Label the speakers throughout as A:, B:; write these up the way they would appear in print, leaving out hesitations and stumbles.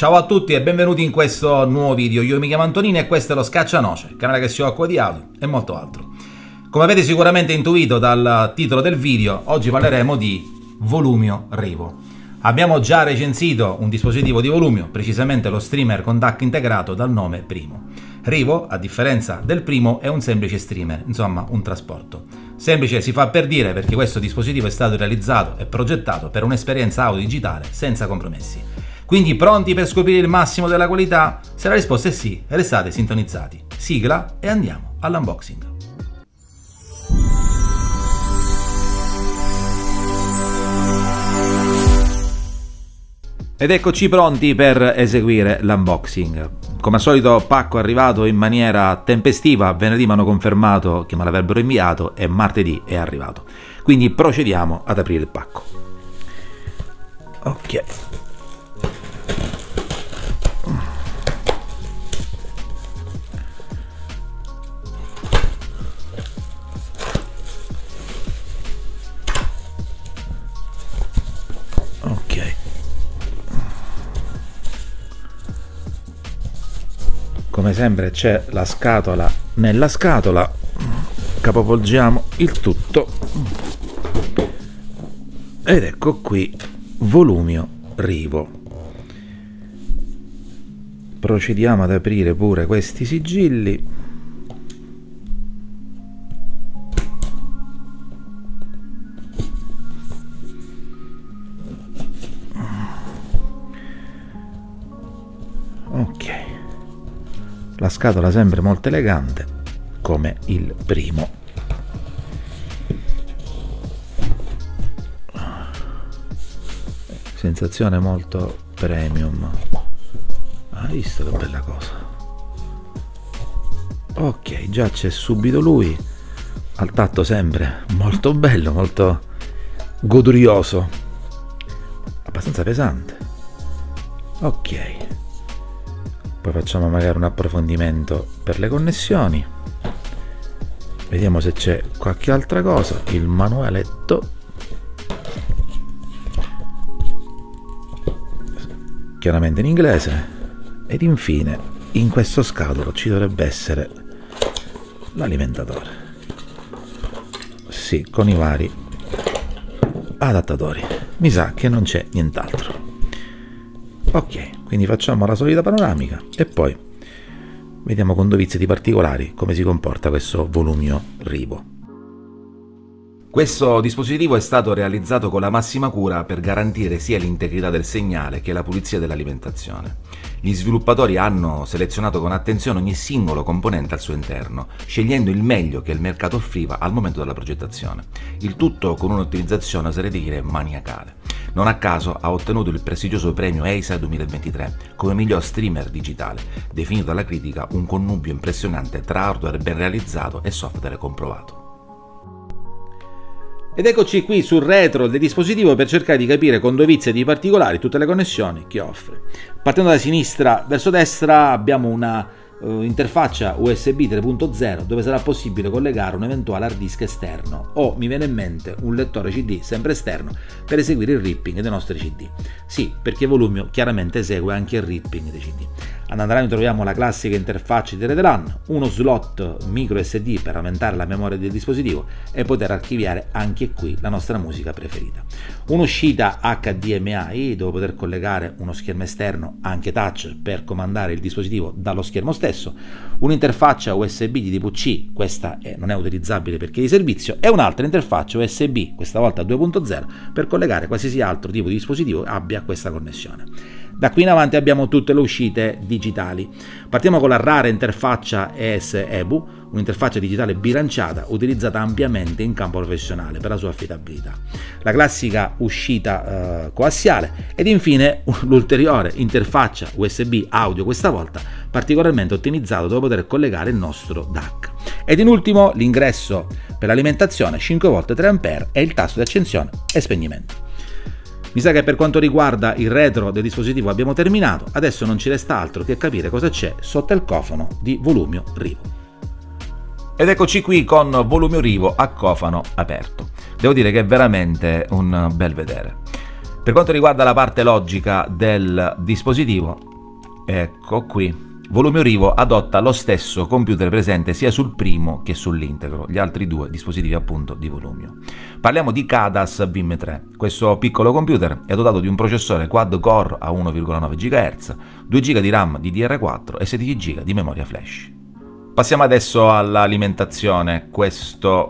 A: Ciao a tutti e benvenuti in questo nuovo video. Io mi chiamo Antonino e questo è lo Scaccianoce, canale che si occupa di audio e molto altro. Come avete sicuramente intuito dal titolo del video, oggi parleremo di Volumio Rivo. Abbiamo già recensito un dispositivo di Volumio, precisamente lo streamer con DAC integrato dal nome Primo. Rivo, a differenza del Primo, è un semplice streamer, insomma un trasporto. Semplice si fa per dire perché questo dispositivo è stato realizzato e progettato per un'esperienza audio digitale senza compromessi. Quindi pronti per scoprire il massimo della qualità? Se la risposta è sì, restate sintonizzati. Sigla e andiamo all'unboxing. Ed eccoci pronti per eseguire l'unboxing. Come al solito pacco arrivato in maniera tempestiva, venerdì mi hanno confermato che me l'avrebbero inviato e martedì è arrivato. Quindi procediamo ad aprire il pacco. Ok. Come sempre c'è la scatola nella scatola, capovolgiamo il tutto ed ecco qui Volumio Rivo. Procediamo ad aprire pure questi sigilli. Ok. La scatola sempre molto elegante, come il Primo. Sensazione molto premium. Hai visto che bella cosa? Ok, già c'è subito lui. Al tatto sempre molto bello, molto godurioso. Abbastanza pesante. Ok. Poi facciamo magari un approfondimento per le connessioni. Vediamo se c'è qualche altra cosa. Il manualetto. Chiaramente in inglese. Ed infine, in questo scatolo ci dovrebbe essere l'alimentatore. Sì, con i vari adattatori. Mi sa che non c'è nient'altro. Ok, quindi facciamo la solita panoramica e poi vediamo con dovizia di particolari come si comporta questo Volumio Rivo. Questo dispositivo è stato realizzato con la massima cura per garantire sia l'integrità del segnale che la pulizia dell'alimentazione. Gli sviluppatori hanno selezionato con attenzione ogni singolo componente al suo interno, scegliendo il meglio che il mercato offriva al momento della progettazione. Il tutto con un'ottimizzazione, oserei dire, maniacale. Non a caso ha ottenuto il prestigioso premio EISA 2023 come miglior streamer digitale, definito dalla critica un connubio impressionante tra hardware ben realizzato e software comprovato. Ed eccoci qui sul retro del dispositivo per cercare di capire con dovizia di particolari tutte le connessioni che offre. Partendo da sinistra verso destra abbiamo una interfaccia USB 3.0 dove sarà possibile collegare un eventuale hard disk esterno o, mi viene in mente, un lettore CD sempre esterno per eseguire il ripping dei nostri CD. Sì, perché Volumio chiaramente esegue anche il ripping dei CD. All'andamento troviamo la classica interfaccia di rete LAN, uno slot micro SD per aumentare la memoria del dispositivo e poter archiviare anche qui la nostra musica preferita. Un'uscita HDMI dove poter collegare uno schermo esterno anche touch per comandare il dispositivo dallo schermo stesso, un'interfaccia USB di tipo C, questa non è utilizzabile perché è di servizio, e un'altra interfaccia USB, questa volta 2.0, per collegare qualsiasi altro tipo di dispositivo abbia questa connessione. Da qui in avanti abbiamo tutte le uscite digitali. Partiamo con la rara interfaccia ES-EBU, un'interfaccia digitale bilanciata utilizzata ampiamente in campo professionale per la sua affidabilità. La classica uscita coassiale ed infine l'ulteriore interfaccia USB audio, questa volta particolarmente ottimizzato dove poter collegare il nostro DAC. Ed in ultimo l'ingresso per l'alimentazione 5V 3A e il tasto di accensione e spegnimento. Mi sa che per quanto riguarda il retro del dispositivo abbiamo terminato, adesso non ci resta altro che capire cosa c'è sotto il cofano di Volumio Rivo. Ed eccoci qui con Volumio Rivo a cofano aperto. Devo dire che è veramente un bel vedere. Per quanto riguarda la parte logica del dispositivo, ecco qui. Volumio Rivo adotta lo stesso computer presente sia sul primo che sull'integro, gli altri due dispositivi appunto di Volumio. Parliamo di Cadas Vim 3. Questo piccolo computer è dotato di un processore quad-core a 1,9 GHz, 2 GB di RAM DDR4 e 16 GB di memoria flash. Passiamo adesso all'alimentazione, questa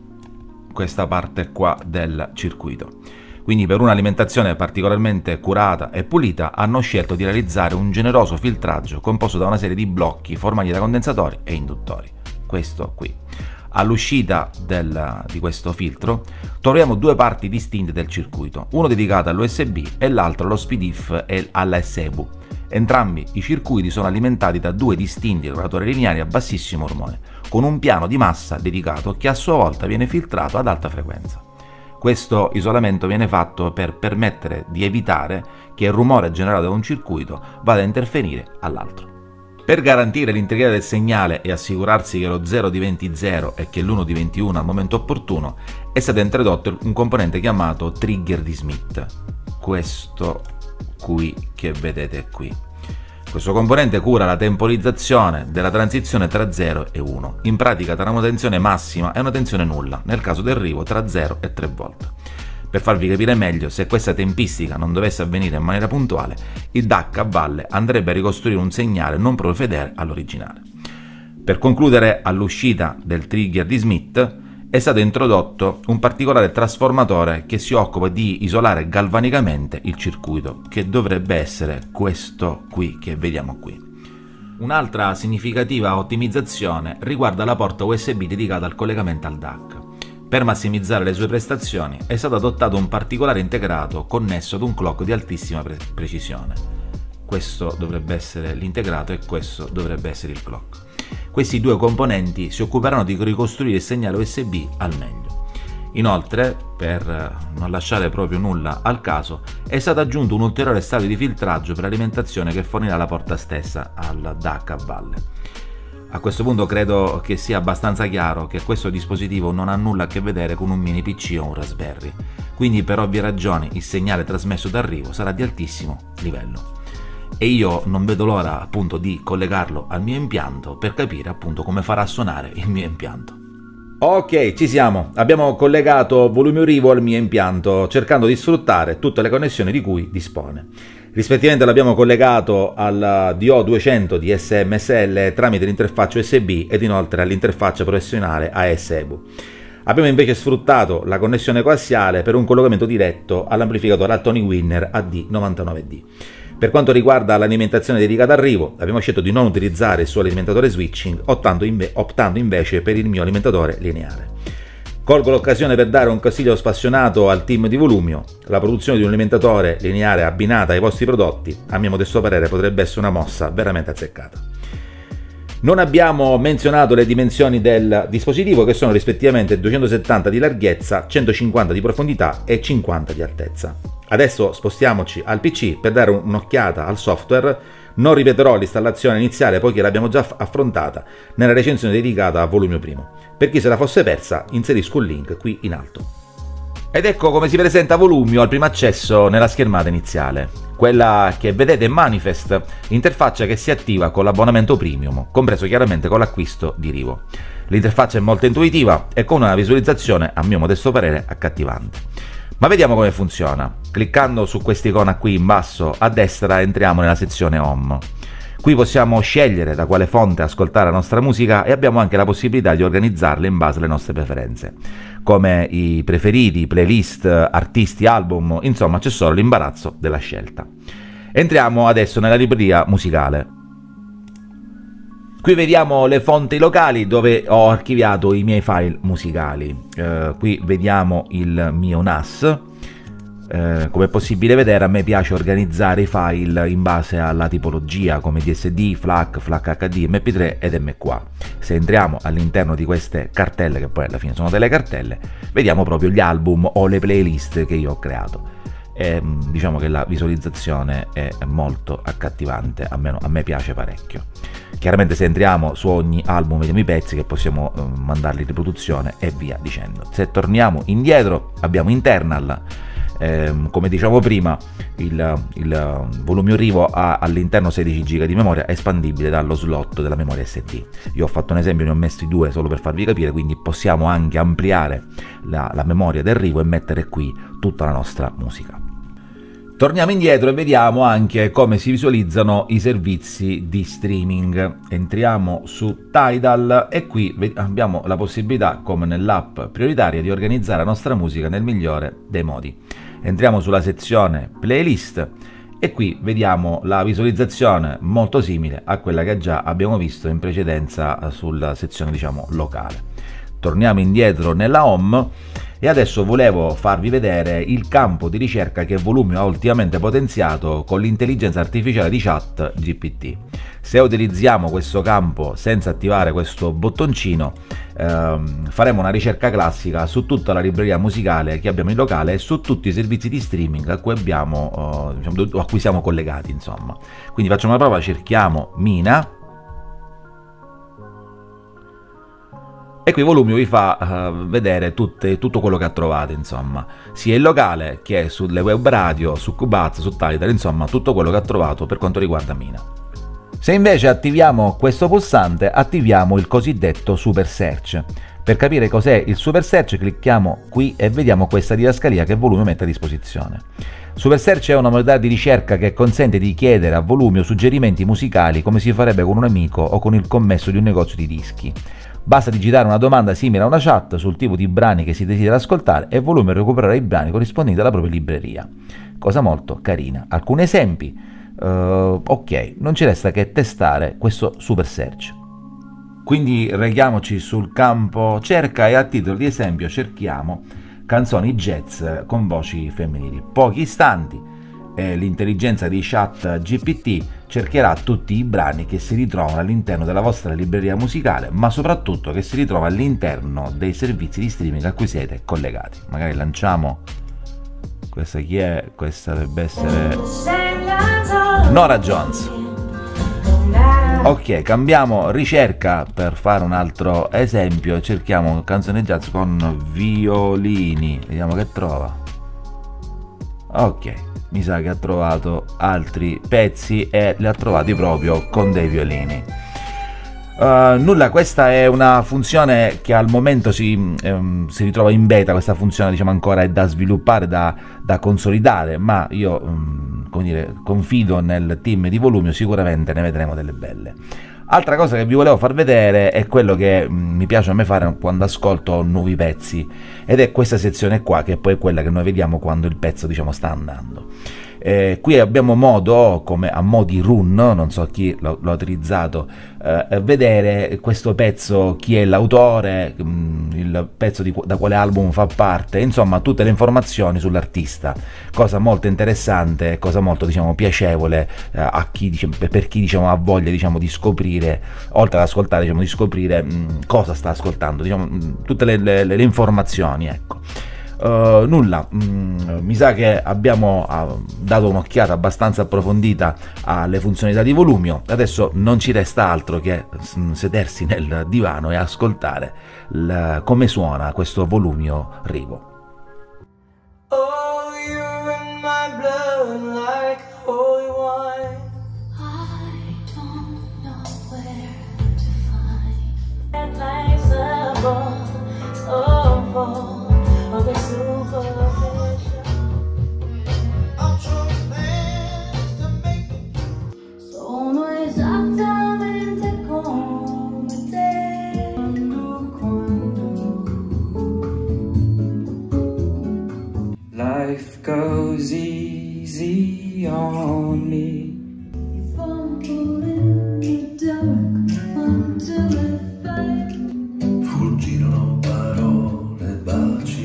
A: parte qua del circuito. Quindi per un'alimentazione particolarmente curata e pulita hanno scelto di realizzare un generoso filtraggio composto da una serie di blocchi formati da condensatori e induttori. Questo qui. All'uscita di questo filtro troviamo due parti distinte del circuito, uno dedicato all'USB e l'altro allo SPDIF e alla SEBU. Entrambi i circuiti sono alimentati da due distinti regolatori lineari a bassissimo rumore, con un piano di massa dedicato che a sua volta viene filtrato ad alta frequenza. Questo isolamento viene fatto per permettere di evitare che il rumore generato da un circuito vada a interferire all'altro. Per garantire l'integrità del segnale e assicurarsi che lo 0 diventi 0 e che l'1 diventi 1 al momento opportuno, è stato introdotto un componente chiamato trigger di Smith, questo qui che vedete qui. Questo componente cura la temporizzazione della transizione tra 0 e 1, in pratica tra una tensione massima e una tensione nulla, nel caso del rivo tra 0 e 3 volt. Per farvi capire meglio, se questa tempistica non dovesse avvenire in maniera puntuale, il DAC a valle andrebbe a ricostruire un segnale non proprio fedele all'originale. Per concludere, all'uscita del trigger di Smith è stato introdotto un particolare trasformatore che si occupa di isolare galvanicamente il circuito, che dovrebbe essere questo qui che vediamo qui. Un'altra significativa ottimizzazione riguarda la porta USB dedicata al collegamento al DAC. Per massimizzare le sue prestazioni è stato adottato un particolare integrato connesso ad un clock di altissima precisione. Questo dovrebbe essere l'integrato e questo dovrebbe essere il clock. Questi due componenti si occuperanno di ricostruire il segnale USB al meglio. Inoltre, per non lasciare proprio nulla al caso, è stato aggiunto un ulteriore stadio di filtraggio per l'alimentazione che fornirà la porta stessa al DAC a valle. A questo punto credo che sia abbastanza chiaro che questo dispositivo non ha nulla a che vedere con un mini PC o un Raspberry, quindi per ovvie ragioni il segnale trasmesso d'arrivo sarà di altissimo livello. E io non vedo l'ora appunto di collegarlo al mio impianto per capire appunto come farà suonare il mio impianto. Ok, ci siamo, abbiamo collegato Volumio Rivo al mio impianto cercando di sfruttare tutte le connessioni di cui dispone. Rispettivamente l'abbiamo collegato al DO200 di SMSL tramite l'interfaccia USB ed inoltre all'interfaccia professionale ASEBU. Abbiamo invece sfruttato la connessione coassiale per un collegamento diretto all'amplificatore Altoni Winner AD99D. Per quanto riguarda l'alimentazione dedicata al rivo, abbiamo scelto di non utilizzare il suo alimentatore switching, optando invece per il mio alimentatore lineare. Colgo l'occasione per dare un consiglio spassionato al team di Volumio: la produzione di un alimentatore lineare abbinata ai vostri prodotti, a mio modesto parere, potrebbe essere una mossa veramente azzeccata. Non abbiamo menzionato le dimensioni del dispositivo, che sono rispettivamente 270 di larghezza, 150 di profondità e 50 di altezza. Adesso spostiamoci al PC per dare un'occhiata al software. Non ripeterò l'installazione iniziale poiché l'abbiamo già affrontata nella recensione dedicata a Volumio Primo. Per chi se la fosse persa, inserisco un link qui in alto. Ed ecco come si presenta Volumio al primo accesso nella schermata iniziale. Quella che vedete è Manifest, interfaccia che si attiva con l'abbonamento premium, compreso chiaramente con l'acquisto di Rivo. L'interfaccia è molto intuitiva e con una visualizzazione, a mio modesto parere, accattivante. Ma vediamo come funziona. Cliccando su quest'icona qui in basso a destra entriamo nella sezione Home. Qui possiamo scegliere da quale fonte ascoltare la nostra musica e abbiamo anche la possibilità di organizzarla in base alle nostre preferenze, come i preferiti, playlist, artisti, album, insomma c'è solo l'imbarazzo della scelta. Entriamo adesso nella libreria musicale. Qui vediamo le fonti locali dove ho archiviato i miei file musicali. Qui vediamo il mio NAS. Come è possibile vedere, a me piace organizzare i file in base alla tipologia, come DSD, FLAC, FLAC HD, MP3 ed MQA. Se entriamo all'interno di queste cartelle, che poi alla fine sono delle cartelle, vediamo proprio gli album o le playlist che io ho creato. Diciamo che la visualizzazione è molto accattivante, almeno a me piace parecchio. Chiaramente se entriamo su ogni album vediamo i pezzi che possiamo mandarli in riproduzione e via dicendo. Se torniamo indietro abbiamo Internal, come diciamo prima, il Volumio Rivo ha all'interno 16 GB di memoria espandibile dallo slot della memoria SD. Io ho fatto un esempio, ne ho messi 2 solo per farvi capire, quindi possiamo anche ampliare la memoria del Rivo e mettere qui tutta la nostra musica. Torniamo indietro e vediamo anche come si visualizzano i servizi di streaming. Entriamo su Tidal e qui abbiamo la possibilità, come nell'app prioritaria, di organizzare la nostra musica nel migliore dei modi. Entriamo sulla sezione playlist e qui vediamo la visualizzazione molto simile a quella che già abbiamo visto in precedenza sulla sezione, diciamo, locale. Torniamo indietro nella home e adesso volevo farvi vedere il campo di ricerca che Volumio ha ultimamente potenziato con l'intelligenza artificiale di ChatGPT. Se utilizziamo questo campo senza attivare questo bottoncino, faremo una ricerca classica su tutta la libreria musicale che abbiamo in locale e su tutti i servizi di streaming a cui a cui siamo collegati, insomma. Quindi facciamo una prova, cerchiamo Mina. E qui Volumio vi fa vedere tutto quello che ha trovato, insomma, sia in locale che sulle web radio, su Cubase, su Tidal, insomma, tutto quello che ha trovato per quanto riguarda Mina. Se invece attiviamo questo pulsante, attiviamo il cosiddetto Super Search. Per capire cos'è il Super Search, clicchiamo qui e vediamo questa didascalia che Volumio mette a disposizione. Super Search è una modalità di ricerca che consente di chiedere a Volumio suggerimenti musicali come si farebbe con un amico o con il commesso di un negozio di dischi. Basta digitare una domanda simile a una chat sul tipo di brani che si desidera ascoltare e Volumio recupererà i brani corrispondenti alla propria libreria. Cosa molto carina. Alcuni esempi? Ok, non ci resta che testare questo Super Search. Quindi reghiamoci sul campo cerca e a titolo di esempio cerchiamo canzoni jazz con voci femminili. Pochi istanti l'intelligenza di ChatGPT cercherà tutti i brani che si ritrovano all'interno della vostra libreria musicale, ma soprattutto che si ritrova all'interno dei servizi di streaming a cui siete collegati. Magari lanciamo questa, chi è? Questa dovrebbe essere Norah Jones. Ok, cambiamo ricerca per fare un altro esempio, cerchiamo canzone jazz con violini, vediamo che trova. Ok, mi sa che ha trovato altri pezzi e li ha trovati proprio con dei violini. Nulla, questa è una funzione che al momento si ritrova in beta. Questa funzione, diciamo, ancora è da sviluppare, da consolidare, ma io come dire, confido nel team di Volumio, sicuramente ne vedremo delle belle. Altra cosa che vi volevo far vedere è quello che mi piace a me fare quando ascolto nuovi pezzi, ed è questa sezione qua, che poi è quella che noi vediamo quando il pezzo, diciamo, sta andando. Qui abbiamo modo, come a modi run, non so chi l'ha utilizzato, vedere questo pezzo, chi è l'autore, il pezzo da quale album fa parte, insomma tutte le informazioni sull'artista, cosa molto interessante, cosa molto, diciamo, piacevole a chi, per chi, diciamo, ha voglia, diciamo, di scoprire, oltre ad ascoltare, diciamo, di scoprire cosa sta ascoltando, diciamo, tutte le informazioni, ecco. Nulla, mi sa che abbiamo dato un'occhiata abbastanza approfondita alle funzionalità di Volumio. Adesso non ci resta altro che sedersi nel divano e ascoltare come suona questo Volumio Rivo. Oh, you're in my blood like holy wine. I don't know where to find that nice above, of the superficial. I'm trying to make sono esattamente come te quando life goes easy on me. You fumble in the dark until it fades. Fuggino parole, baci.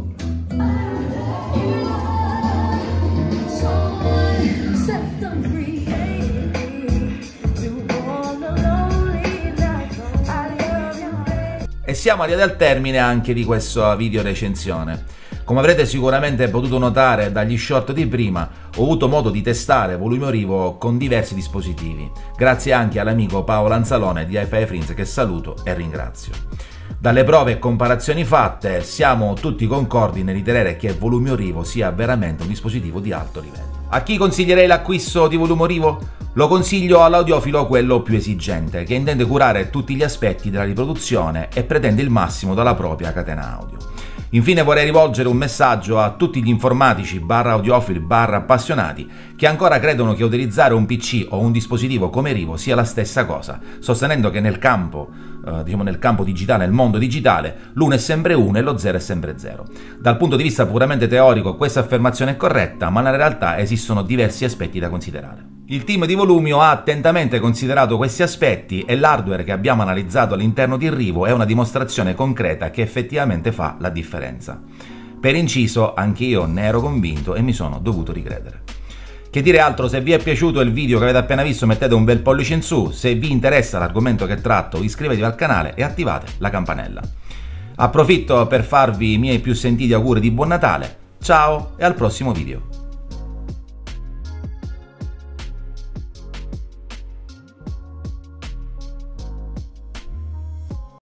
A: E siamo arrivati al termine anche di questa video recensione. Come avrete sicuramente potuto notare dagli short di prima, ho avuto modo di testare Volumio Rivo con diversi dispositivi, grazie anche all'amico Paolo Anzalone di Hi-Fi Friends, che saluto e ringrazio. Dalle prove e comparazioni fatte siamo tutti concordi nel ritenere che Volumio Rivo sia veramente un dispositivo di alto livello. A chi consiglierei l'acquisto di Volumio Rivo? Lo consiglio all'audiofilo quello più esigente, che intende curare tutti gli aspetti della riproduzione e pretende il massimo dalla propria catena audio. Infine vorrei rivolgere un messaggio a tutti gli informatici /audiofili /appassionati che ancora credono che utilizzare un PC o un dispositivo come Rivo sia la stessa cosa, sostenendo che nel campo digitale, nel mondo digitale, l'uno è sempre uno e lo zero è sempre zero. Dal punto di vista puramente teorico questa affermazione è corretta, ma nella realtà esistono diversi aspetti da considerare. Il team di Volumio ha attentamente considerato questi aspetti e l'hardware che abbiamo analizzato all'interno di Rivo è una dimostrazione concreta che effettivamente fa la differenza. Per inciso, anche io ne ero convinto e mi sono dovuto ricredere. Che dire altro, se vi è piaciuto il video che avete appena visto mettete un bel pollice in su, se vi interessa l'argomento che tratto iscrivetevi al canale e attivate la campanella. Approfitto per farvi i miei più sentiti auguri di buon Natale, ciao e al prossimo video.